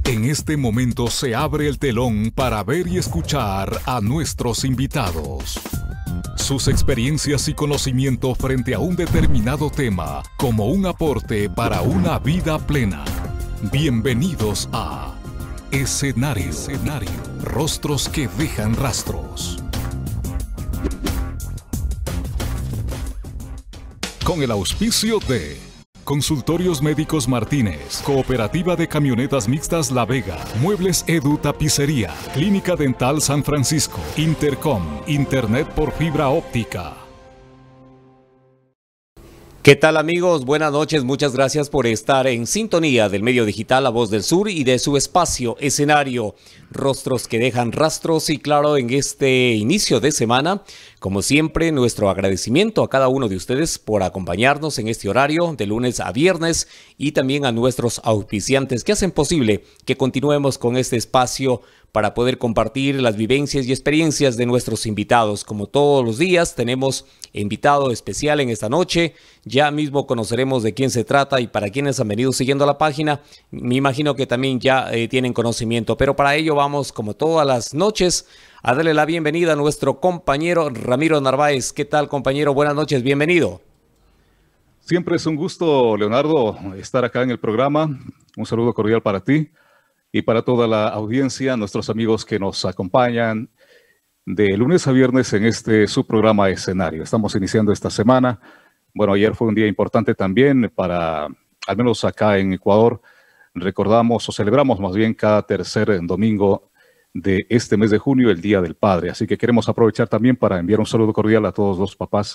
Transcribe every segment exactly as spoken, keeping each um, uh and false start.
En este momento se abre el telón para ver y escuchar a nuestros invitados. Sus experiencias y conocimiento frente a un determinado tema como un aporte para una vida plena. Bienvenidos a Escenario, Escenario, Rostros que dejan rastros. Con el auspicio de Consultorios Médicos Martínez, Cooperativa de Camionetas Mixtas La Vega, Muebles Edu Tapicería, Clínica Dental San Francisco, Intercom, Internet por fibra óptica. ¿Qué tal, amigos? Buenas noches, muchas gracias por estar en sintonía del medio digital La Voz del Sur y de su espacio Escenario, Rostros que dejan rastros. Y claro, en este inicio de semana, como siempre, nuestro agradecimiento a cada uno de ustedes por acompañarnos en este horario de lunes a viernes y también a nuestros auspiciantes que hacen posible que continuemos con este espacio para poder compartir las vivencias y experiencias de nuestros invitados. Como todos los días, tenemos invitado especial en esta noche. Ya mismo conoceremos de quién se trata y para quienes han venido siguiendo la página, me imagino que también ya eh, tienen conocimiento. Pero para ello vamos, como todas las noches, a darle la bienvenida a nuestro compañero Ramiro Narváez. ¿Qué tal, compañero? Buenas noches, bienvenido. Siempre es un gusto, Leonardo, estar acá en el programa. Un saludo cordial para ti y para toda la audiencia, nuestros amigos que nos acompañan de lunes a viernes en este su programa Escenario. Estamos iniciando esta semana. Bueno, ayer fue un día importante también para, al menos acá en Ecuador, recordamos o celebramos más bien cada tercer domingo de este mes de junio, el Día del Padre. Así que queremos aprovechar también para enviar un saludo cordial a todos los papás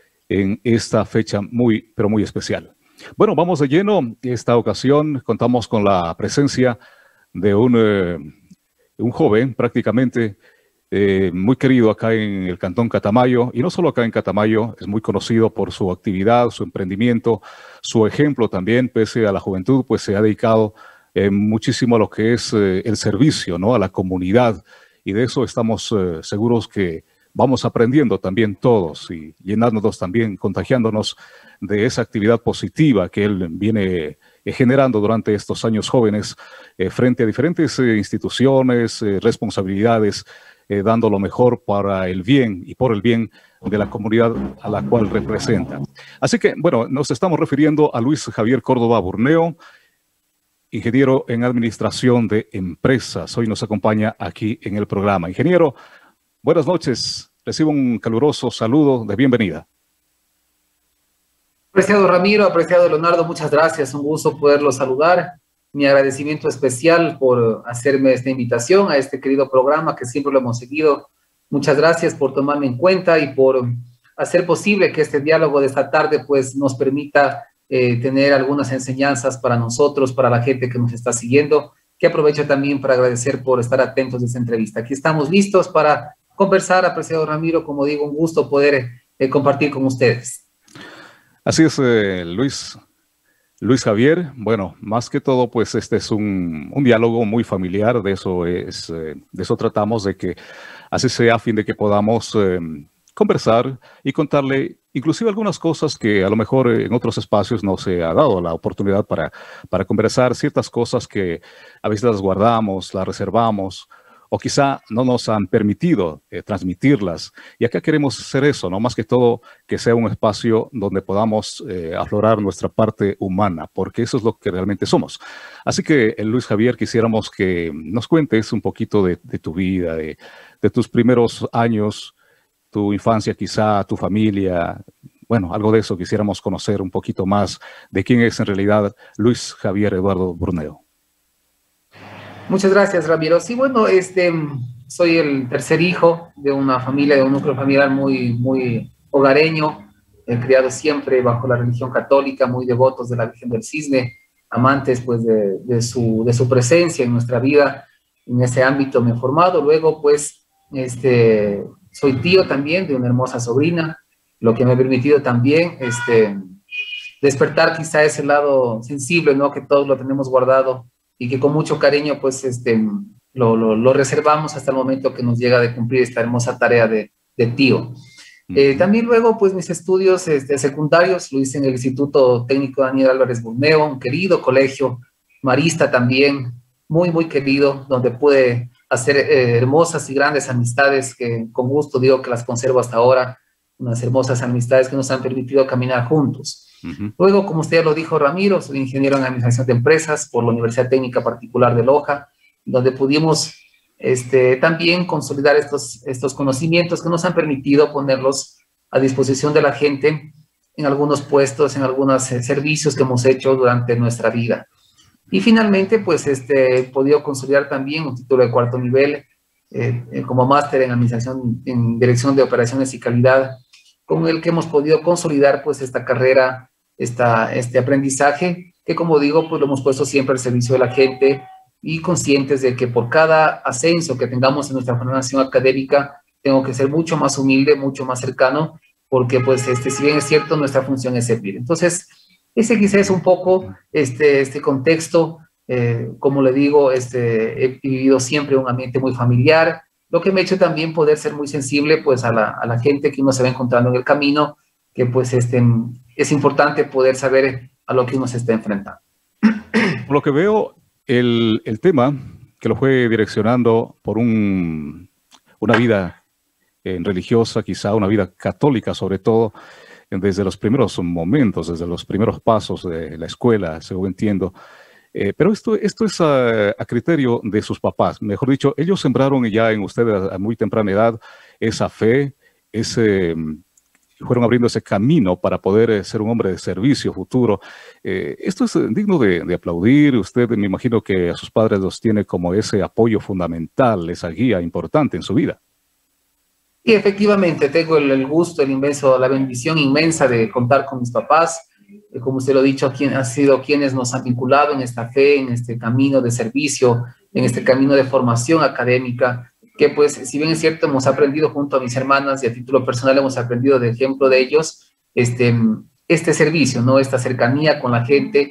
en esta fecha muy, pero muy especial. Bueno, vamos de lleno. Esta ocasión contamos con la presencia de un, eh, un joven prácticamente eh, muy querido acá en el Cantón Catamayo, y no solo acá en Catamayo, es muy conocido por su actividad, su emprendimiento, su ejemplo también, pese a la juventud, pues se ha dedicado eh, muchísimo a lo que es eh, el servicio, ¿no?, a la comunidad, y de eso estamos eh, seguros que vamos aprendiendo también todos y llenándonos también, contagiándonos de esa actividad positiva que él viene eh, generando durante estos años jóvenes eh, frente a diferentes eh, instituciones, eh, responsabilidades, eh, dando lo mejor para el bien y por el bien de la comunidad a la cual representa. Así que, bueno, nos estamos refiriendo a Luis Javier Córdoba Burneo, ingeniero en administración de empresas. Hoy nos acompaña aquí en el programa. Ingeniero, buenas noches. Recibo un caluroso saludo de bienvenida. Apreciado Ramiro, apreciado Leonardo, muchas gracias. Un gusto poderlo saludar. Mi agradecimiento especial por hacerme esta invitación a este querido programa que siempre lo hemos seguido. Muchas gracias por tomarme en cuenta y por hacer posible que este diálogo de esta tarde pues, nos permita eh, tener algunas enseñanzas para nosotros, para la gente que nos está siguiendo, que aprovecho también para agradecer por estar atentos a esta entrevista. Aquí estamos listos para conversar, apreciado Ramiro, como digo, un gusto poder eh, compartir con ustedes. Así es, eh, Luis, Luis Javier. Bueno, más que todo, pues este es un, un diálogo muy familiar, de eso, es, eh, de eso tratamos, de que así sea, a fin de que podamos eh, conversar y contarle inclusive algunas cosas que a lo mejor en otros espacios no se ha dado la oportunidad para, para conversar, ciertas cosas que a veces las guardamos, las reservamos, o quizá no nos han permitido eh, transmitirlas. Y acá queremos hacer eso, ¿no? Más que todo, que sea un espacio donde podamos eh, aflorar nuestra parte humana, porque eso es lo que realmente somos. Así que, eh, Luis Javier, quisiéramos que nos cuentes un poquito de, de tu vida, de, de tus primeros años, tu infancia quizá, tu familia. Bueno, algo de eso quisiéramos conocer un poquito más de quién es en realidad Luis Javier Eduardo Burneo. Muchas gracias, Ramiro. Sí, bueno, este, soy el tercer hijo de una familia, de un núcleo familiar muy, muy hogareño, eh, criado siempre bajo la religión católica, muy devotos de la Virgen del Cisne, amantes pues de, de, su, de su presencia en nuestra vida. En ese ámbito me he formado. Luego, pues, este, soy tío también de una hermosa sobrina, lo que me ha permitido también este, despertar quizá ese lado sensible, ¿no?, que todos lo tenemos guardado y que con mucho cariño pues este, lo, lo, lo reservamos hasta el momento que nos llega de cumplir esta hermosa tarea de, de tío. Eh, también luego pues mis estudios este, secundarios lo hice en el Instituto Técnico Daniel Álvarez Burneo, un querido colegio marista también, muy, muy querido, donde pude hacer eh, hermosas y grandes amistades que con gusto digo que las conservo hasta ahora, unas hermosas amistades que nos han permitido caminar juntos. Uh-huh. Luego, como usted ya lo dijo, Ramiro, soy ingeniero en administración de empresas por la Universidad Técnica Particular de Loja, donde pudimos este, también consolidar estos, estos conocimientos que nos han permitido ponerlos a disposición de la gente en algunos puestos, en algunos eh, servicios que hemos hecho durante nuestra vida. Y finalmente, pues, este, he podido consolidar también un título de cuarto nivel eh, eh, como máster en administración, en dirección de operaciones y calidad, con el que hemos podido consolidar, pues, esta carrera, esta, este aprendizaje, que, como digo, pues, lo hemos puesto siempre al servicio de la gente y conscientes de que por cada ascenso que tengamos en nuestra formación académica, tengo que ser mucho más humilde, mucho más cercano, porque, pues, este, si bien es cierto, nuestra función es servir. Entonces, ese quizás es un poco este, este contexto, eh, como le digo, este, he vivido siempre un ambiente muy familiar, lo que me ha hecho también poder ser muy sensible, pues, a la, a la gente que uno se va encontrando en el camino, que, pues, este, es importante poder saber a lo que uno se está enfrentando. Por lo que veo, el, el tema que lo fue direccionando por un, una vida eh, religiosa, quizá una vida católica sobre todo, desde los primeros momentos, desde los primeros pasos de la escuela, según entiendo. Eh, pero esto, esto es a, a criterio de sus papás. Mejor dicho, ellos sembraron ya en ustedes a muy temprana edad esa fe, ese, fueron abriendo ese camino para poder ser un hombre de servicio futuro. Eh, esto es digno de, de aplaudir. Usted, me imagino que a sus padres los tiene como ese apoyo fundamental, esa guía importante en su vida. Y efectivamente, tengo el, el gusto, el inmenso, la bendición inmensa de contar con mis papás. Eh, como usted lo ha dicho, quien, han sido quienes nos han vinculado en esta fe, en este camino de servicio, en este camino de formación académica, que, pues, si bien es cierto, hemos aprendido junto a mis hermanas y a título personal hemos aprendido de ejemplo de ellos, este, este servicio, ¿no? Esta cercanía con la gente,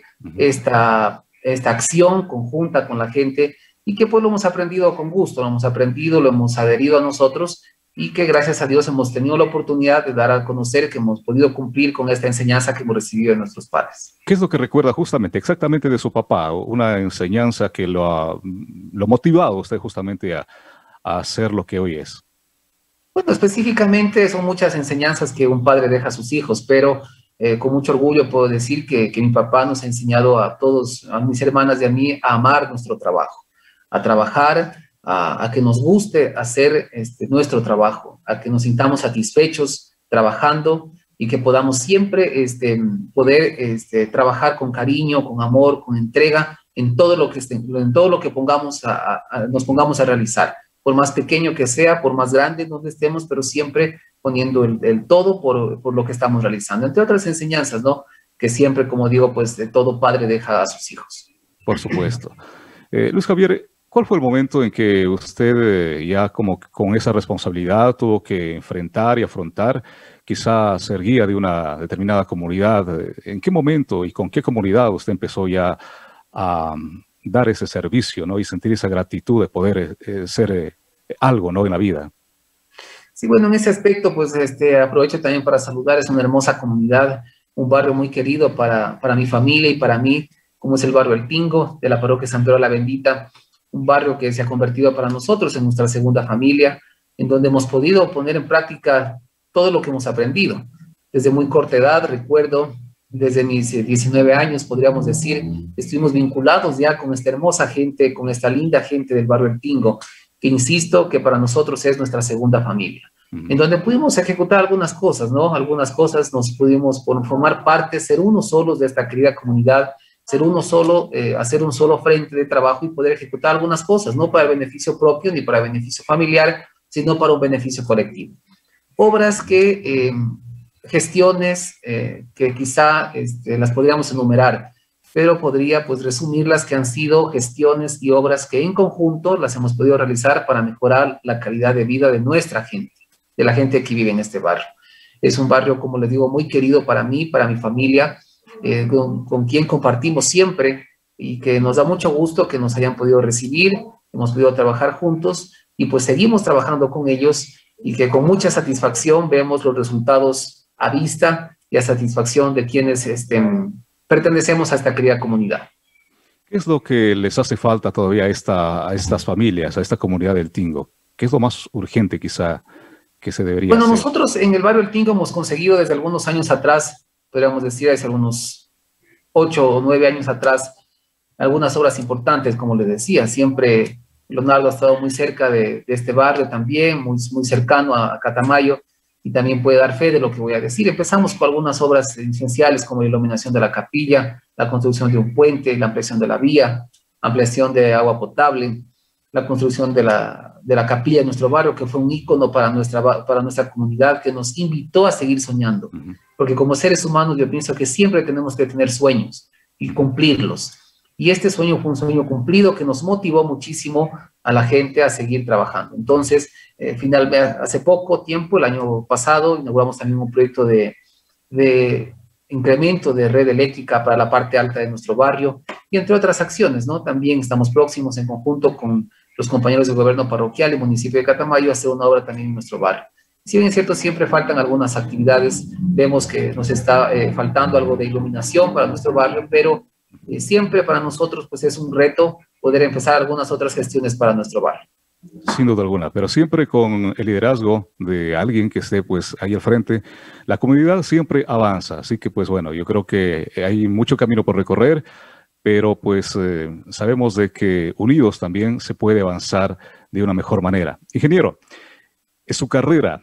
esta, esta acción conjunta con la gente, y que, pues, lo hemos aprendido con gusto, lo hemos aprendido, lo hemos adherido a nosotros, y que gracias a Dios hemos tenido la oportunidad de dar a conocer que hemos podido cumplir con esta enseñanza que hemos recibido de nuestros padres. ¿Qué es lo que recuerda justamente, exactamente de su papá? Una enseñanza que lo ha, lo ha motivado a usted justamente a, a hacer lo que hoy es. Bueno, específicamente son muchas enseñanzas que un padre deja a sus hijos, pero eh, con mucho orgullo puedo decir que, que mi papá nos ha enseñado a todos, a mis hermanas y a mí, a amar nuestro trabajo, a trabajar, A, a que nos guste hacer este, nuestro trabajo, a que nos sintamos satisfechos trabajando y que podamos siempre este, poder este, trabajar con cariño, con amor, con entrega en todo lo que, este, en todo lo que pongamos a, a, nos pongamos a realizar, por más pequeño que sea, por más grande donde estemos, pero siempre poniendo el, el todo por, por lo que estamos realizando. Entre otras enseñanzas, ¿no? Que siempre, como digo, pues de todo padre deja a sus hijos. Por supuesto. Eh, Luis Javier, ¿cuál fue el momento en que usted eh, ya como con esa responsabilidad tuvo que enfrentar y afrontar, quizá ser guía de una determinada comunidad? ¿En qué momento y con qué comunidad usted empezó ya a um, dar ese servicio, ¿no? Y sentir esa gratitud de poder eh, ser eh, algo, ¿no? En la vida. Sí, bueno, en ese aspecto, pues este, aprovecho también para saludar. Es una hermosa comunidad, un barrio muy querido para, para mi familia y para mí, como es el barrio El Tingo, de la parroquia San Pedro la Bendita. Un barrio que se ha convertido para nosotros en nuestra segunda familia, en donde hemos podido poner en práctica todo lo que hemos aprendido. Desde muy corta edad, recuerdo, desde mis diecinueve años, podríamos decir, estuvimos vinculados ya con esta hermosa gente, con esta linda gente del barrio El Tingo, que insisto que para nosotros es nuestra segunda familia, uh-huh. En donde pudimos ejecutar algunas cosas, ¿no? Algunas cosas nos pudimos formar parte, ser uno solos de esta querida comunidad, ser uno solo, eh, hacer un solo frente de trabajo y poder ejecutar algunas cosas, no para el beneficio propio ni para el beneficio familiar, sino para un beneficio colectivo. Obras que, eh, gestiones eh, que quizá este, las podríamos enumerar, pero podría pues resumirlas que han sido gestiones y obras que en conjunto las hemos podido realizar para mejorar la calidad de vida de nuestra gente, de la gente que vive en este barrio. Es un barrio, como les digo, muy querido para mí, para mi familia, Eh, con, con quien compartimos siempre y que nos da mucho gusto que nos hayan podido recibir, hemos podido trabajar juntos y pues seguimos trabajando con ellos y que con mucha satisfacción vemos los resultados a vista y a satisfacción de quienes este, pertenecemos a esta querida comunidad. ¿Qué es lo que les hace falta todavía a, esta, a estas familias, a esta comunidad del Tingo? ¿Qué es lo más urgente quizá que se debería Bueno, hacer? nosotros en el barrio El Tingo hemos conseguido desde algunos años atrás, podríamos decir desde algunos ocho o nueve años atrás, algunas obras importantes, como les decía. Siempre Leonardo ha estado muy cerca de, de este barrio también, muy, muy cercano a, a Catamayo, y también puede dar fe de lo que voy a decir. Empezamos con algunas obras esenciales como la iluminación de la capilla, la construcción de un puente, la ampliación de la vía, ampliación de agua potable, la construcción de la, de la capilla de nuestro barrio, que fue un ícono para nuestra, para nuestra comunidad, que nos invitó a seguir soñando. Porque como seres humanos yo pienso que siempre tenemos que tener sueños y cumplirlos. Y este sueño fue un sueño cumplido que nos motivó muchísimo a la gente a seguir trabajando. Entonces, eh, finalmente, hace poco tiempo, el año pasado, inauguramos también un proyecto de, de incremento de red eléctrica para la parte alta de nuestro barrio, y entre otras acciones, ¿no? También estamos próximos en conjunto con los compañeros del gobierno parroquial y municipio de Catamayo a hacer una obra también en nuestro barrio. Si bien es cierto, siempre faltan algunas actividades, vemos que nos está eh, faltando algo de iluminación para nuestro barrio, pero eh, siempre para nosotros pues es un reto poder empezar algunas otras gestiones para nuestro barrio. Sin duda alguna, pero siempre con el liderazgo de alguien que esté pues ahí al frente, la comunidad siempre avanza. Así que pues bueno, yo creo que hay mucho camino por recorrer, pero pues eh, sabemos de que unidos también se puede avanzar de una mejor manera. Ingeniero, en su carrera,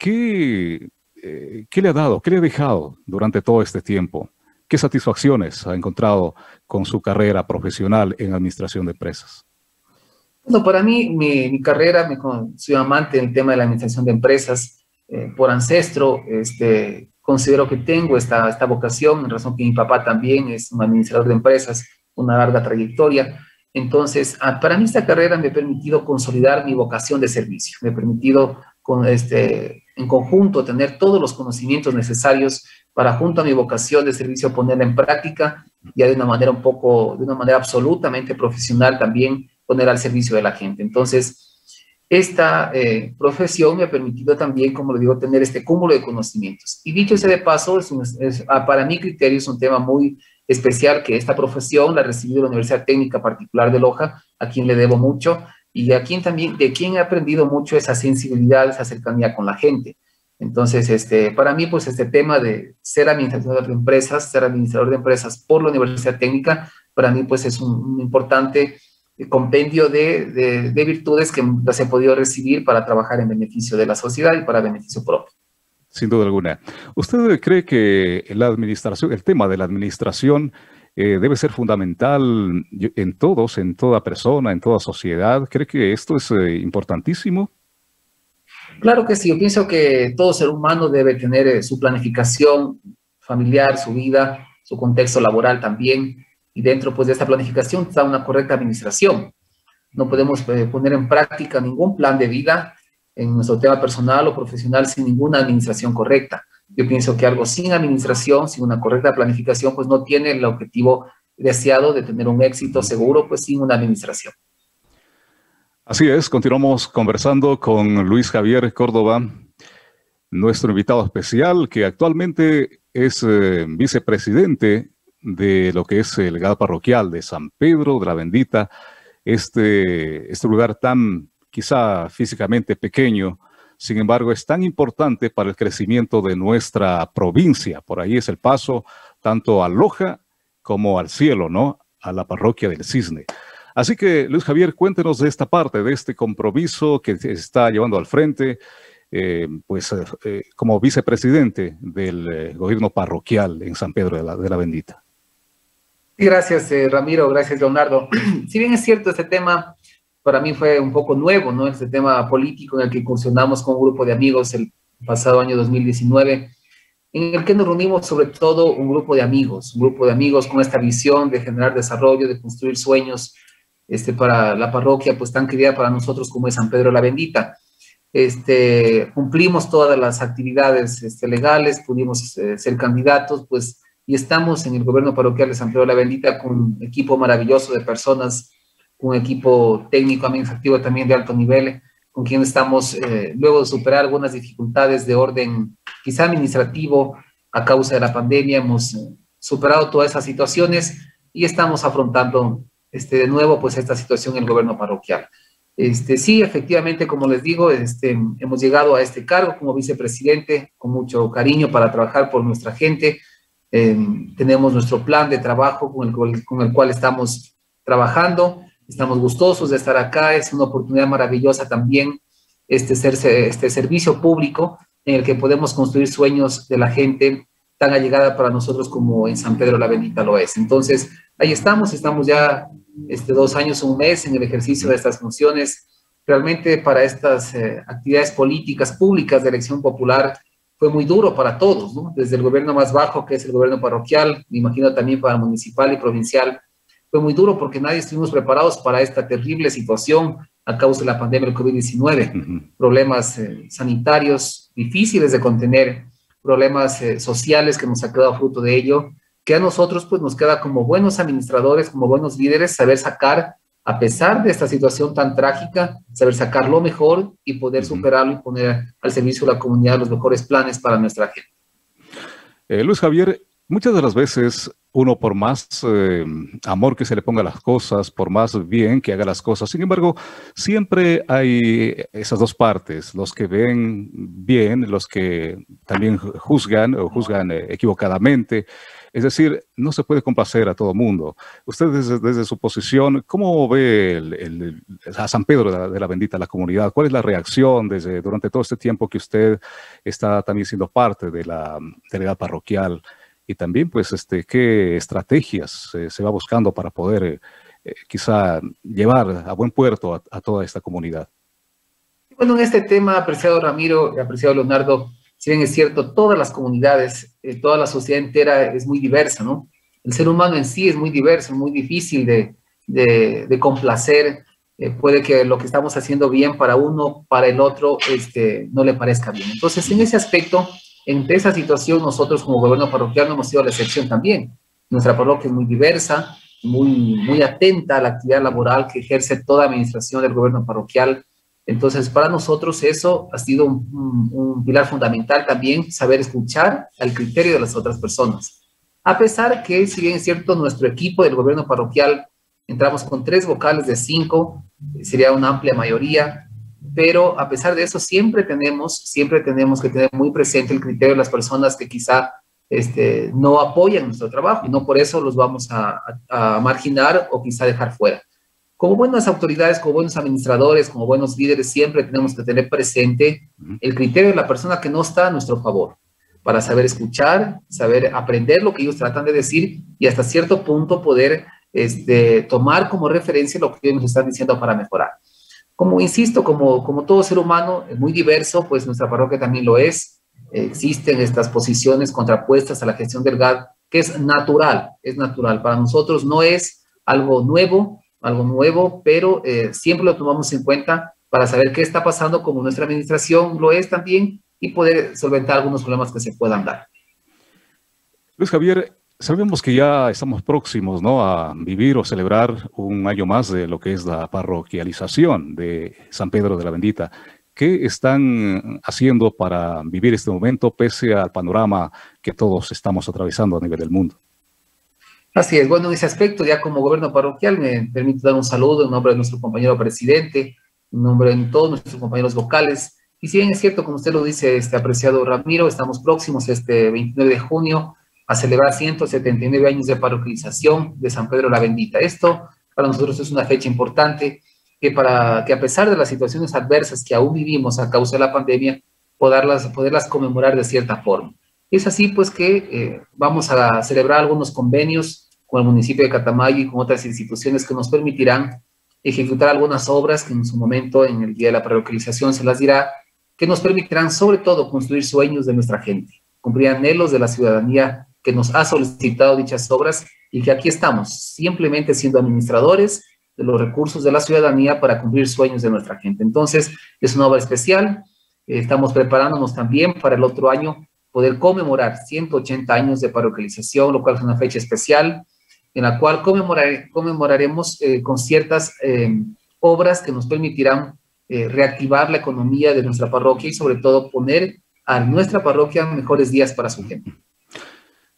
¿qué, eh, ¿qué le ha dado, qué le ha dejado durante todo este tiempo? ¿Qué satisfacciones ha encontrado con su carrera profesional en administración de empresas? Bueno, para mí, mi, mi carrera, me, soy amante del tema de la administración de empresas. Eh, por ancestro, este, considero que tengo esta, esta vocación, en razón que mi papá también es un administrador de empresas, una larga trayectoria. Entonces, a, para mí esta carrera me ha permitido consolidar mi vocación de servicio, me ha permitido con, este, en conjunto tener todos los conocimientos necesarios para, junto a mi vocación de servicio, ponerla en práctica, ya de una manera un poco, de una manera absolutamente profesional también, poner al servicio de la gente. Entonces, esta eh, profesión me ha permitido también, como le digo, tener este cúmulo de conocimientos. Y dicho sea de paso, es un, es, para mi criterio es un tema muy especial, que esta profesión la he recibido de la Universidad Técnica Particular de Loja, a quien le debo mucho, y a quien también, de quien he aprendido mucho esa sensibilidad, esa cercanía con la gente. Entonces, este, para mí, pues este tema de ser administrador de empresas, ser administrador de empresas por la Universidad Técnica, para mí pues es un, un importante compendio de, de, de virtudes que las he podido recibir para trabajar en beneficio de la sociedad y para beneficio propio. Sin duda alguna. ¿Usted cree que la administración, el tema de la administración eh, debe ser fundamental en todos, en toda persona, en toda sociedad? ¿Cree que esto es eh, importantísimo? Claro que sí. Yo pienso que todo ser humano debe tener eh, su planificación familiar, su vida, su contexto laboral también. Y dentro pues, de esta planificación está una correcta administración. No podemos eh, poner en práctica ningún plan de vida en nuestro tema personal o profesional sin ninguna administración correcta. Yo pienso que algo sin administración, sin una correcta planificación, pues no tiene el objetivo deseado de tener un éxito seguro, pues sin una administración. Así es, continuamos conversando con Luis Javier Córdoba, nuestro invitado especial, que actualmente es eh, vicepresidente de lo que es el legado parroquial de San Pedro de la Bendita, este, este lugar tan quizá físicamente pequeño, sin embargo es tan importante para el crecimiento de nuestra provincia. Por ahí es el paso tanto a Loja como al cielo, ¿no? A la parroquia del Cisne. Así que, Luis Javier, cuéntenos de esta parte, de este compromiso que se está llevando al frente, eh, pues eh, como vicepresidente del eh, gobierno parroquial en San Pedro de la, de la Bendita. Gracias, eh, Ramiro, gracias, Leonardo. Si bien es cierto, este tema para mí fue un poco nuevo, ¿no? Este tema político en el que incursionamos con un grupo de amigos el pasado año dos mil diecinueve, en el que nos reunimos sobre todo un grupo de amigos, un grupo de amigos con esta visión de generar desarrollo, de construir sueños este, para la parroquia, pues tan querida para nosotros como es San Pedro de la Bendita. Este, cumplimos todas las actividades este, legales, pudimos eh, ser candidatos, pues, y estamos en el gobierno parroquial de San Pedro de la Bendita con un equipo maravilloso de personas, un equipo técnico administrativo también de alto nivel, con quien estamos, eh, luego de superar algunas dificultades de orden quizá administrativo a causa de la pandemia, hemos eh, superado todas esas situaciones y estamos afrontando este, de nuevo pues esta situación en el gobierno parroquial. Este, sí, efectivamente, como les digo, este, hemos llegado a este cargo como vicepresidente con mucho cariño para trabajar por nuestra gente. Eh, tenemos nuestro plan de trabajo con el, con el cual estamos trabajando. Estamos gustosos de estar acá. Es una oportunidad maravillosa también este, ser, este servicio público en el que podemos construir sueños de la gente tan allegada para nosotros como en San Pedro la Bendita lo es. Entonces, ahí estamos, estamos ya este, dos años, un mes en el ejercicio de estas funciones. Realmente para estas eh, actividades políticas públicas de elección popular fue muy duro para todos, ¿no? Desde el gobierno más bajo, que es el gobierno parroquial, me imagino también para municipal y provincial, fue muy duro porque nadie estuvimos preparados para esta terrible situación a causa de la pandemia del COVID diecinueve. Uh-huh. Problemas eh, sanitarios difíciles de contener, problemas eh, sociales que nos ha quedado fruto de ello, que a nosotros pues nos queda como buenos administradores, como buenos líderes, saber sacar, a pesar de esta situación tan trágica, saber sacar lo mejor y poder uh-huh. superarlo y poner al servicio de la comunidad los mejores planes para nuestra gente. Eh, Luis Javier, muchas de las veces uno, por más eh, amor que se le ponga a las cosas, por más bien que haga las cosas, sin embargo, siempre hay esas dos partes, los que ven bien, los que también juzgan o juzgan eh, equivocadamente. Es decir, no se puede complacer a todo el mundo. Usted desde, desde su posición, ¿cómo ve el, el, a San Pedro de la, de la Bendita, la comunidad? ¿Cuál es la reacción desde, durante todo este tiempo que usted está también siendo parte de la delegada parroquial? Y también, pues, este, ¿qué estrategias eh, se va buscando para poder eh, quizá llevar a buen puerto a, a toda esta comunidad? Bueno, en este tema, apreciado Ramiro, apreciado Leonardo, si bien es cierto, todas las comunidades, eh, toda la sociedad entera es muy diversa, ¿no? El ser humano en sí es muy diverso, muy difícil de, de, de complacer. Eh, puede que lo que estamos haciendo bien para uno, para el otro, este, no le parezca bien. Entonces, en ese aspecto, entre esa situación, nosotros como gobierno parroquial no hemos sido la excepción también. Nuestra parroquia es muy diversa, muy, muy atenta a la actividad laboral que ejerce toda administración del gobierno parroquial. Entonces, para nosotros eso ha sido un, un, un pilar fundamental también, saber escuchar al criterio de las otras personas. A pesar que, si bien es cierto, nuestro equipo del gobierno parroquial, entramos con tres vocales de cinco, sería una amplia mayoría, pero a pesar de eso siempre tenemos, siempre tenemos que tener muy presente el criterio de las personas que quizá este, no apoyan nuestro trabajo y no por eso los vamos a, a, a marginar o quizá dejar fuera. Como buenas autoridades, como buenos administradores, como buenos líderes, siempre tenemos que tener presente el criterio de la persona que no está a nuestro favor, para saber escuchar, saber aprender lo que ellos tratan de decir y hasta cierto punto poder este, tomar como referencia lo que ellos nos están diciendo para mejorar. Como insisto, como, como todo ser humano, muy diverso, pues nuestra parroquia también lo es. Existen estas posiciones contrapuestas a la gestión del G A D, que es natural, es natural. Para nosotros no es algo nuevo, algo nuevo, pero eh, siempre lo tomamos en cuenta para saber qué está pasando, como nuestra administración lo es también, y poder solventar algunos problemas que se puedan dar. Luis Javier, sabemos que ya estamos próximos, ¿no?, a vivir o celebrar un año más de lo que es la parroquialización de San Pedro de la Bendita. ¿Qué están haciendo para vivir este momento pese al panorama que todos estamos atravesando a nivel del mundo? Así es. Bueno, en ese aspecto, ya como gobierno parroquial, me permito dar un saludo en nombre de nuestro compañero presidente, en nombre de todos nuestros compañeros vocales. Y si bien es cierto, como usted lo dice, este apreciado Ramiro, estamos próximos este veintinueve de junio a celebrar ciento setenta y nueve años de parroquialización de San Pedro la Bendita. Esto para nosotros es una fecha importante que, para, que a pesar de las situaciones adversas que aún vivimos a causa de la pandemia, poderlas, poderlas conmemorar de cierta forma. Es así pues que eh, vamos a celebrar algunos convenios con el municipio de Catamayo y con otras instituciones que nos permitirán ejecutar algunas obras que en su momento, en el día de la parroquialización, se las dirá, que nos permitirán sobre todo construir sueños de nuestra gente, cumplir anhelos de la ciudadanía que nos ha solicitado dichas obras y que aquí estamos, simplemente siendo administradores de los recursos de la ciudadanía para cumplir sueños de nuestra gente. Entonces, es una obra especial, eh, estamos preparándonos también para el otro año poder conmemorar ciento ochenta años de parroquialización, lo cual es una fecha especial, en la cual conmemorar, conmemoraremos eh, con ciertas eh, obras que nos permitirán eh, reactivar la economía de nuestra parroquia y sobre todo poner a nuestra parroquia mejores días para su gente.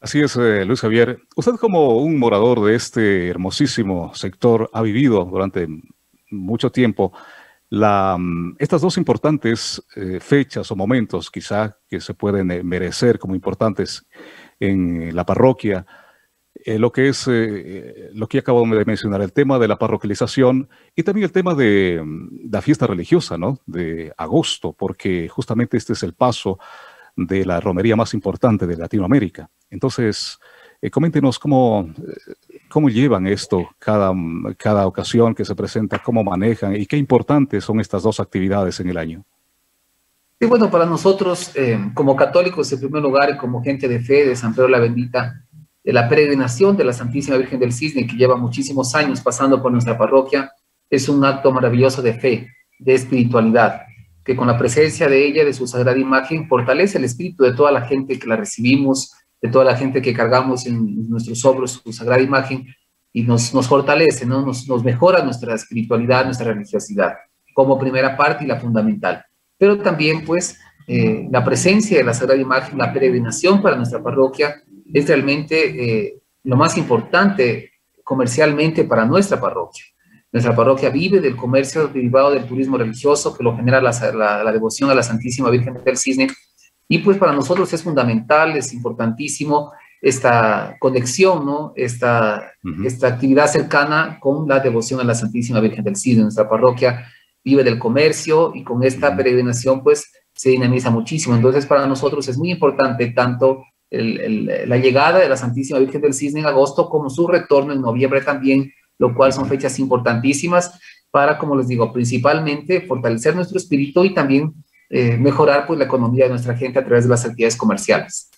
Así es, eh, Luis Javier. Usted como un morador de este hermosísimo sector ha vivido durante mucho tiempo la, estas dos importantes eh, fechas o momentos quizá que se pueden eh, merecer como importantes en la parroquia. Eh, lo que es eh, lo que acabo de mencionar, el tema de la parroquialización y también el tema de, de la fiesta religiosa, ¿no? De agosto, porque justamente este es el paso de la romería más importante de Latinoamérica. Entonces, eh, coméntenos cómo, cómo llevan esto cada, cada ocasión que se presenta, cómo manejan y qué importantes son estas dos actividades en el año. Sí, bueno, para nosotros, eh, como católicos en primer lugar y como gente de fe de San Pedro la Bendita, de la peregrinación de la Santísima Virgen del Cisne, que lleva muchísimos años pasando por nuestra parroquia, es un acto maravilloso de fe, de espiritualidad, que con la presencia de ella, de su sagrada imagen, fortalece el espíritu de toda la gente que la recibimos, de toda la gente que cargamos en nuestros hombros su sagrada imagen, y nos, nos fortalece, ¿no? Nos, nos mejora nuestra espiritualidad, nuestra religiosidad, como primera parte y la fundamental. Pero también, pues, eh, la presencia de la sagrada imagen, la peregrinación para nuestra parroquia, es realmente eh, lo más importante comercialmente para nuestra parroquia. Nuestra parroquia vive del comercio derivado del turismo religioso que lo genera la, la, la devoción a la Santísima Virgen del Cisne, y pues para nosotros es fundamental, es importantísimo esta conexión, ¿no? Esta, uh-huh. esta actividad cercana con la devoción a la Santísima Virgen del Cisne. Nuestra parroquia vive del comercio y con esta uh-huh. peregrinación pues se dinamiza muchísimo. Entonces para nosotros es muy importante tanto el, el, la llegada de la Santísima Virgen del Cisne en agosto como su retorno en noviembre también, lo cual son fechas importantísimas para, como les digo, principalmente fortalecer nuestro espíritu y también eh, mejorar pues la economía de nuestra gente a través de las actividades comerciales.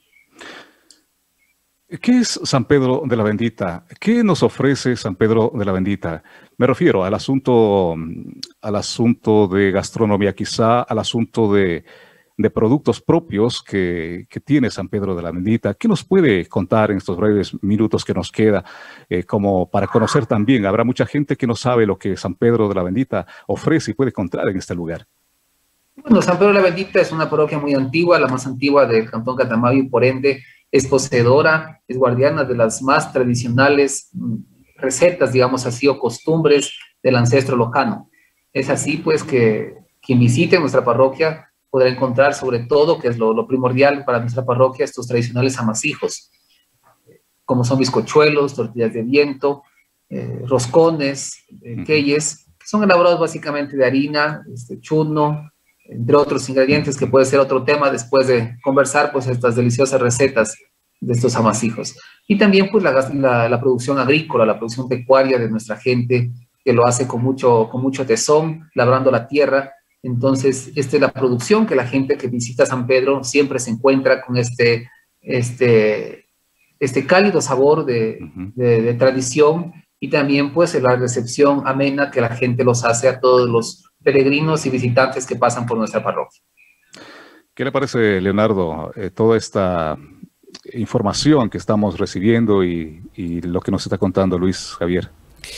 ¿Qué es San Pedro de la Bendita? ¿Qué nos ofrece San Pedro de la Bendita? Me refiero al asunto, al asunto de gastronomía, quizá al asunto de, de productos propios que, que tiene San Pedro de la Bendita. ¿Qué nos puede contar en estos breves minutos que nos queda, eh, como para conocer también? Habrá mucha gente que no sabe lo que San Pedro de la Bendita ofrece y puede encontrar en este lugar. Bueno, San Pedro de la Bendita es una parroquia muy antigua, la más antigua del Cantón Catamayo, y por ende es poseedora, es guardiana de las más tradicionales recetas, digamos así, o costumbres del ancestro lojano. Es así pues que quien visite nuestra parroquia podrá encontrar sobre todo, que es lo, lo primordial para nuestra parroquia, estos tradicionales amasijos, como son bizcochuelos, tortillas de viento, eh, roscones, eh, queyes, que son elaborados básicamente de harina, este, churno, entre otros ingredientes, que puede ser otro tema después de conversar, pues estas deliciosas recetas de estos amasijos. Y también pues la, la, la producción agrícola, la producción pecuaria de nuestra gente, que lo hace con mucho, con mucho tesón, labrando la tierra. Entonces, esta es la producción que la gente que visita San Pedro siempre se encuentra con este, este, este cálido sabor de, uh-huh. de, de tradición, y también pues la recepción amena que la gente los hace a todos los peregrinos y visitantes que pasan por nuestra parroquia. ¿Qué le parece, Leonardo, eh, toda esta información que estamos recibiendo y, y lo que nos está contando Luis Javier?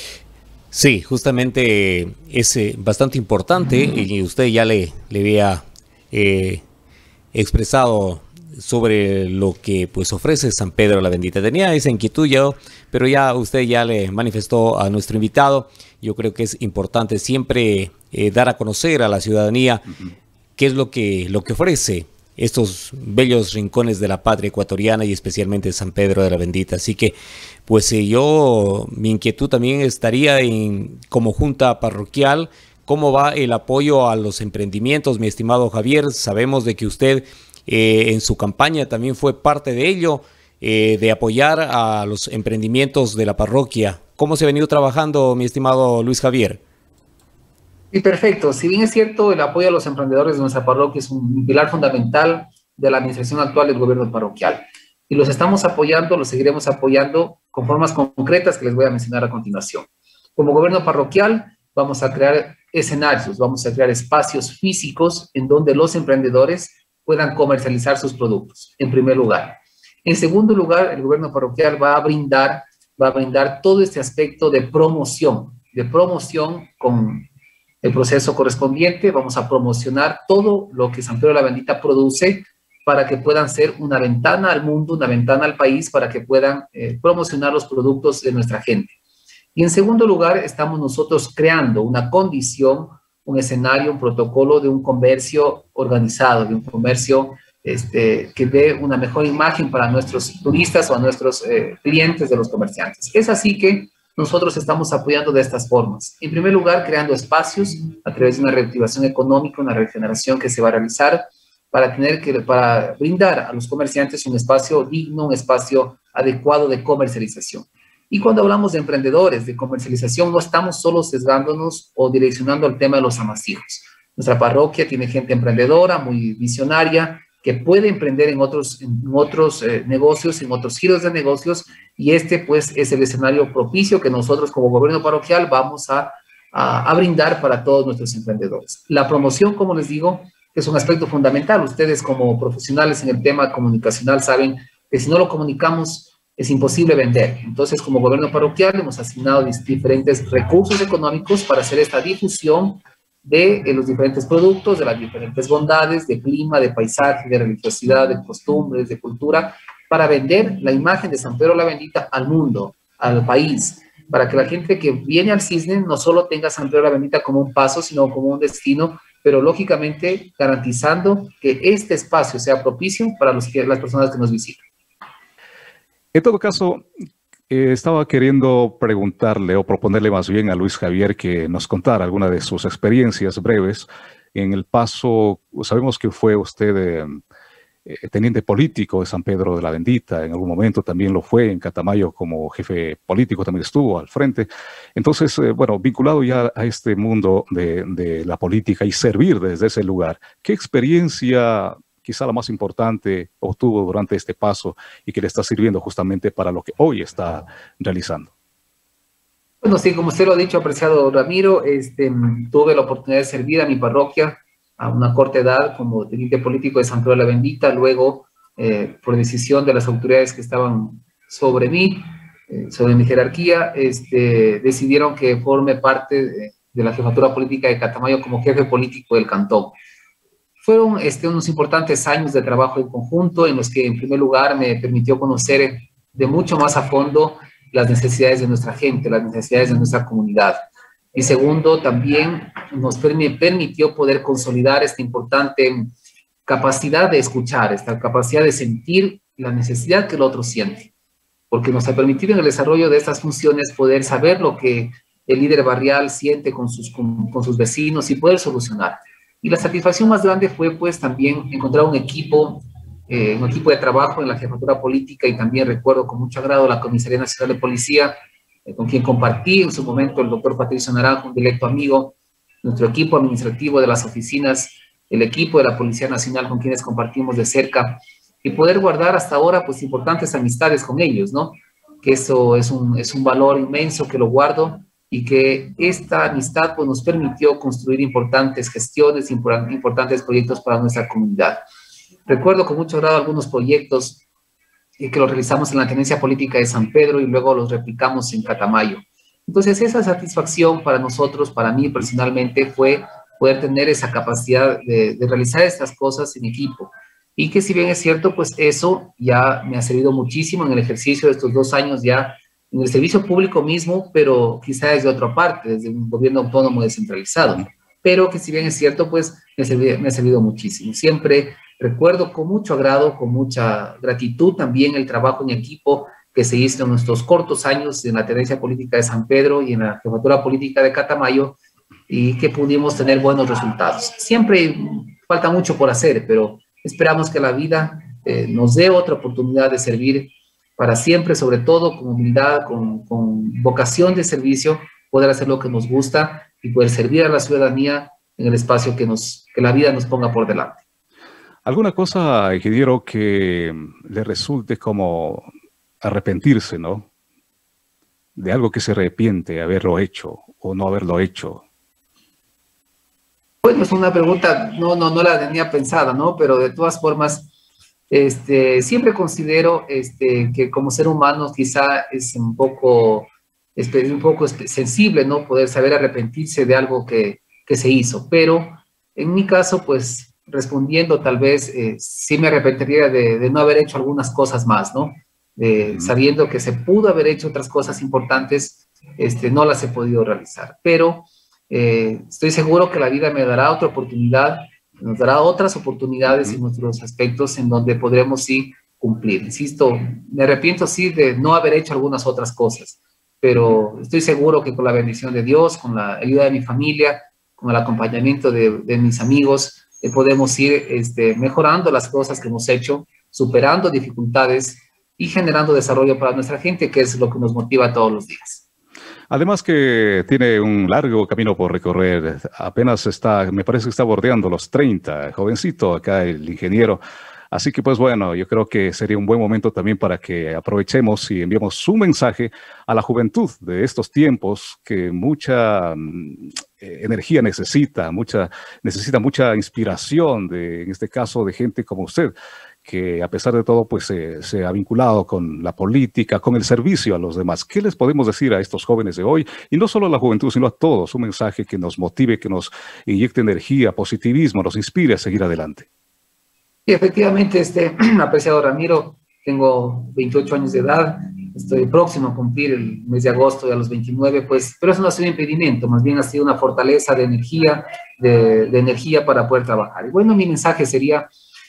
Sí, justamente es eh, bastante importante, y usted ya le, le había eh, expresado sobre lo que pues ofrece San Pedro la Bendita. Tenía esa inquietud yo, pero ya usted ya le manifestó a nuestro invitado. Yo creo que es importante siempre eh, dar a conocer a la ciudadanía uh-huh. qué es lo que, lo que ofrece estos bellos rincones de la patria ecuatoriana y especialmente San Pedro de la Bendita. Así que pues eh, yo, mi inquietud también estaría en, como junta parroquial, cómo va el apoyo a los emprendimientos, mi estimado Javier. Sabemos de que usted eh, en su campaña también fue parte de ello, eh, de apoyar a los emprendimientos de la parroquia. ¿Cómo se ha venido trabajando, mi estimado Luis Javier? Sí, perfecto. Si bien es cierto, el apoyo a los emprendedores de nuestra parroquia es un pilar fundamental de la administración actual del gobierno parroquial. Y los estamos apoyando, los seguiremos apoyando con formas concretas que les voy a mencionar a continuación. Como gobierno parroquial, vamos a crear escenarios, vamos a crear espacios físicos en donde los emprendedores puedan comercializar sus productos, en primer lugar. En segundo lugar, el gobierno parroquial va a brindar, va a brindar todo este aspecto de promoción, de promoción con el proceso correspondiente. Vamos a promocionar todo lo que San Pedro de la Bendita produce para que puedan ser una ventana al mundo, una ventana al país, para que puedan eh, promocionar los productos de nuestra gente. Y en segundo lugar, estamos nosotros creando una condición, un escenario, un protocolo de un comercio organizado, de un comercio este, que dé una mejor imagen para nuestros turistas o a nuestros eh, clientes de los comerciantes. Es así que nosotros estamos apoyando de estas formas. En primer lugar, creando espacios a través de una reactivación económica, una regeneración que se va a realizar para, tener que, para brindar a los comerciantes un espacio digno, un espacio adecuado de comercialización. Y cuando hablamos de emprendedores, de comercialización, no estamos solo sesgándonos o direccionando al tema de los amasijos. Nuestra parroquia tiene gente emprendedora, muy visionaria, que puede emprender en otros, en otros eh, negocios, en otros giros de negocios, y este pues es el escenario propicio que nosotros como gobierno parroquial vamos a, a, a brindar para todos nuestros emprendedores. La promoción, como les digo, es un aspecto fundamental. Ustedes como profesionales en el tema comunicacional saben que si no lo comunicamos es imposible vender. Entonces, como gobierno parroquial hemos asignado diferentes recursos económicos para hacer esta difusión de eh, los diferentes productos, de las diferentes bondades, de clima, de paisaje, de religiosidad, de costumbres, de cultura, para vender la imagen de San Pedro la Bendita al mundo, al país, para que la gente que viene al Cisne no solo tenga San Pedro la Bendita como un paso, sino como un destino, pero lógicamente garantizando que este espacio sea propicio para los que, las personas que nos visitan. En todo caso, eh, estaba queriendo preguntarle o proponerle más bien a Luis Javier que nos contara alguna de sus experiencias breves en el paso. Sabemos que fue usted eh, eh, teniente político de San Pedro de la Bendita, en algún momento también lo fue en Catamayo como jefe político, también estuvo al frente. Entonces, eh, bueno, vinculado ya a este mundo de, de la política y servir desde ese lugar, ¿qué experiencia quizá la más importante obtuvo durante este paso y que le está sirviendo justamente para lo que hoy está realizando? Bueno, sí, como usted lo ha dicho, apreciado Ramiro, este, tuve la oportunidad de servir a mi parroquia a una corta edad como teniente político de San Pedro de la Bendita. Luego, eh, por decisión de las autoridades que estaban sobre mí, eh, sobre mi jerarquía, este, decidieron que forme parte de, de la jefatura política de Catamayo como jefe político del cantón. Fueron este, unos importantes años de trabajo en conjunto en los que, en primer lugar, me permitió conocer de mucho más a fondo las necesidades de nuestra gente, las necesidades de nuestra comunidad. Y segundo, también nos permitió poder consolidar esta importante capacidad de escuchar, esta capacidad de sentir la necesidad que el otro siente, porque nos ha permitido en el desarrollo de estas funciones poder saber lo que el líder barrial siente con sus, con, con sus vecinos y poder solucionar. Y la satisfacción más grande fue pues también encontrar un equipo, eh, un equipo de trabajo en la jefatura política, y también recuerdo con mucho agrado la Comisaría Nacional de Policía, eh, con quien compartí en su momento el doctor Patricio Naranjo, un directo amigo, nuestro equipo administrativo de las oficinas, el equipo de la Policía Nacional con quienes compartimos de cerca, y poder guardar hasta ahora pues importantes amistades con ellos, ¿no? Que eso es un, es un valor inmenso que lo guardo, y que esta amistad pues, nos permitió construir importantes gestiones, importantes proyectos para nuestra comunidad. Recuerdo con mucho agrado algunos proyectos eh, que los realizamos en la Tenencia Política de San Pedro y luego los replicamos en Catamayo. Entonces, esa satisfacción para nosotros, para mí personalmente, fue poder tener esa capacidad de, de realizar estas cosas en equipo. Y que si bien es cierto, pues eso ya me ha servido muchísimo en el ejercicio de estos dos años ya en el servicio público mismo, pero quizá desde otra parte, desde un gobierno autónomo descentralizado, pero que si bien es cierto, pues me ha servido, me ha servido muchísimo. Siempre recuerdo con mucho agrado, con mucha gratitud también el trabajo en equipo que se hizo en nuestros cortos años en la Tenencia Política de San Pedro y en la Jefatura Política de Catamayo, y que pudimos tener buenos resultados. Siempre falta mucho por hacer, pero esperamos que la vida eh, nos dé otra oportunidad de servir para siempre, sobre todo con humildad, con, con vocación de servicio, poder hacer lo que nos gusta y poder servir a la ciudadanía en el espacio que, nos, que la vida nos ponga por delante. ¿Alguna cosa, ingeniero, que le resulte como arrepentirse, ¿no? De algo que se arrepiente haberlo hecho o no haberlo hecho? Bueno, es una pregunta, no, no, no la tenía pensada, ¿no? Pero de todas formas, Este, siempre considero este, que como ser humano quizá es un poco, es un poco sensible, ¿no? Poder saber arrepentirse de algo que, que se hizo. Pero en mi caso, pues respondiendo, tal vez eh, sí me arrepentiría de, de no haber hecho algunas cosas más, ¿no? Eh, sabiendo que se pudo haber hecho otras cosas importantes, este, no las he podido realizar. Pero eh, estoy seguro que la vida me dará otra oportunidad, nos dará otras oportunidades en otros aspectos en donde podremos sí cumplir. Insisto, me arrepiento sí de no haber hecho algunas otras cosas, pero estoy seguro que con la bendición de Dios, con la ayuda de mi familia, con el acompañamiento de, de mis amigos, eh, podemos ir este, mejorando las cosas que hemos hecho, superando dificultades y generando desarrollo para nuestra gente, que es lo que nos motiva todos los días. Además que tiene un largo camino por recorrer, apenas está, me parece que está bordeando los treinta, jovencito acá el ingeniero. Así que pues bueno, yo creo que sería un buen momento también para que aprovechemos y enviemos su mensaje a la juventud de estos tiempos que mucha eh, energía necesita, mucha, necesita mucha inspiración, de, en este caso de gente como usted, que a pesar de todo pues eh, se ha vinculado con la política, con el servicio a los demás. ¿Qué les podemos decir a estos jóvenes de hoy? Y no solo a la juventud, sino a todos, un mensaje que nos motive, que nos inyecte energía, positivismo, nos inspire a seguir adelante. Y efectivamente, este, apreciado Ramiro, tengo veintiocho años de edad, estoy próximo a cumplir el mes de agosto de a los veintinueve, pues, pero eso no ha sido un impedimento, más bien ha sido una fortaleza de energía, de, de energía para poder trabajar. Y bueno, mi mensaje sería,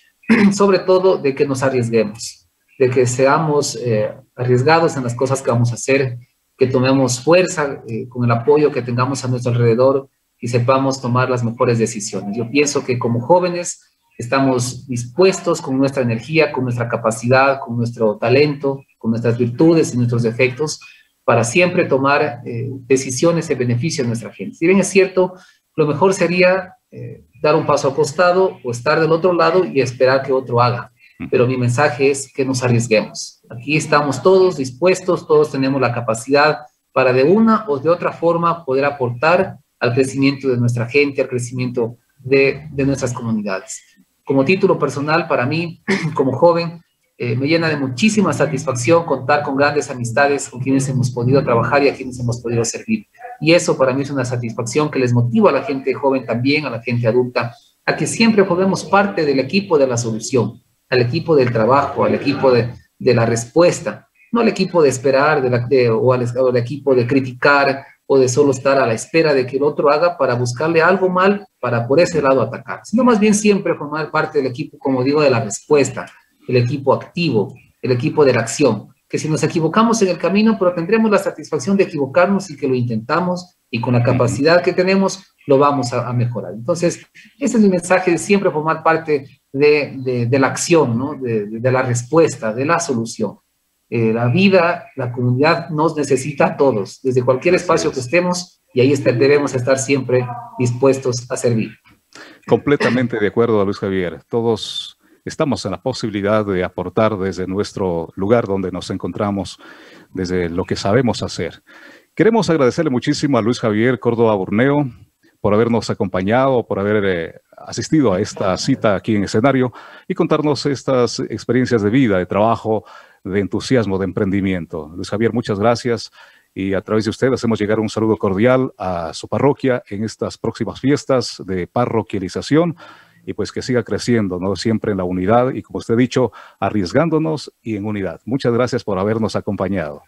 sobre todo, de que nos arriesguemos, de que seamos eh, arriesgados en las cosas que vamos a hacer, que tomemos fuerza eh, con el apoyo que tengamos a nuestro alrededor y sepamos tomar las mejores decisiones. Yo pienso que como jóvenes estamos dispuestos con nuestra energía, con nuestra capacidad, con nuestro talento, con nuestras virtudes y nuestros defectos, para siempre tomar eh, decisiones en beneficio de nuestra gente. Si bien es cierto, lo mejor sería eh, dar un paso al costado o estar del otro lado y esperar que otro haga. Pero mi mensaje es que nos arriesguemos. Aquí estamos todos dispuestos, todos tenemos la capacidad para de una o de otra forma poder aportar al crecimiento de nuestra gente, al crecimiento de, de nuestras comunidades. Como título personal, para mí, como joven, eh, me llena de muchísima satisfacción contar con grandes amistades con quienes hemos podido trabajar y a quienes hemos podido servir. Y eso para mí es una satisfacción que les motiva a la gente joven también, a la gente adulta, a que siempre formemos parte del equipo de la solución, al equipo del trabajo, al equipo de, de la respuesta, no al equipo de esperar de la, de, o, al, o al equipo de criticar o de solo estar a la espera de que el otro haga para buscarle algo mal para por ese lado atacar, sino más bien siempre formar parte del equipo, como digo, de la respuesta, el equipo activo, el equipo de la acción, que si nos equivocamos en el camino, pero tendremos la satisfacción de equivocarnos y que lo intentamos y con la capacidad que tenemos lo vamos a, a mejorar. Entonces, ese es mi mensaje de siempre formar parte de, de, de la acción, ¿no? de, de, de la respuesta, de la solución. Eh, la vida, la comunidad nos necesita a todos, desde cualquier espacio que estemos, y ahí está, debemos estar siempre dispuestos a servir. Completamente de acuerdo, Luis Javier. Todos estamos en la posibilidad de aportar desde nuestro lugar donde nos encontramos, desde lo que sabemos hacer. Queremos agradecerle muchísimo a Luis Javier Córdoba Burneo por habernos acompañado, por haber eh, asistido a esta cita aquí en escenario y contarnos estas experiencias de vida, de trabajo, de entusiasmo, de emprendimiento. Luis Javier, muchas gracias, y a través de usted hacemos llegar un saludo cordial a su parroquia en estas próximas fiestas de parroquialización, y pues que siga creciendo, ¿no? Siempre en la unidad y, como usted ha dicho, arriesgándonos y en unidad. Muchas gracias por habernos acompañado.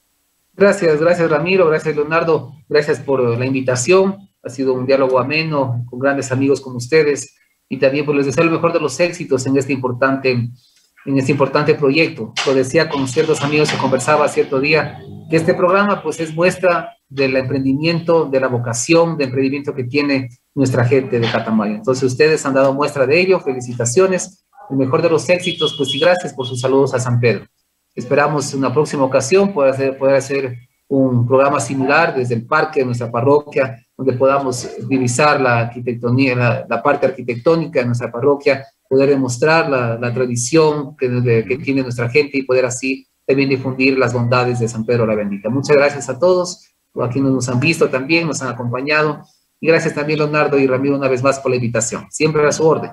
Gracias, gracias Ramiro, gracias Leonardo, gracias por la invitación. Ha sido un diálogo ameno con grandes amigos como ustedes, y también pues les deseo el mejor de los éxitos en este importante en este importante proyecto. Lo decía con ciertos amigos que conversaba cierto día, que este programa pues es muestra del emprendimiento, de la vocación de emprendimiento que tiene nuestra gente de Catamayo. Entonces ustedes han dado muestra de ello, felicitaciones, el mejor de los éxitos, pues y gracias por sus saludos a San Pedro. Esperamos en una próxima ocasión poder hacer, poder hacer un programa similar desde el parque de nuestra parroquia, donde podamos divisar la arquitectonía, la, la parte arquitectónica de nuestra parroquia, poder demostrar la, la tradición que, de, que tiene nuestra gente y poder así también difundir las bondades de San Pedro la Bendita. Muchas gracias a todos, aquí nos han visto también, nos han acompañado, y gracias también Leonardo y Ramiro una vez más por la invitación, siempre a su orden.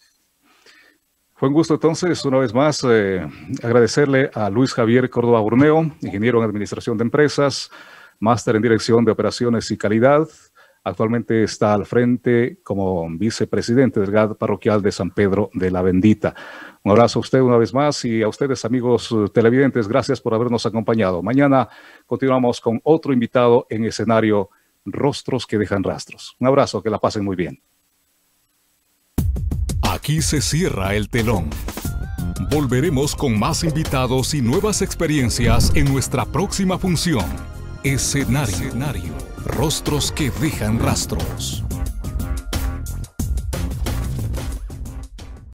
Fue un gusto entonces, una vez más, eh, agradecerle a Luis Javier Córdoba Burneo, ingeniero en Administración de Empresas, máster en Dirección de Operaciones y Calidad, Actualmente está al frente como vicepresidente del G A D parroquial de San Pedro de la Bendita. Un abrazo a usted una vez más y a ustedes, amigos televidentes, gracias por habernos acompañado. Mañana continuamos con otro invitado en escenario Rostros que dejan rastros. Un abrazo, que la pasen muy bien. Aquí se cierra el telón. Volveremos con más invitados y nuevas experiencias en nuestra próxima función. Escenario. Escenario. Rostros que dejan rastros.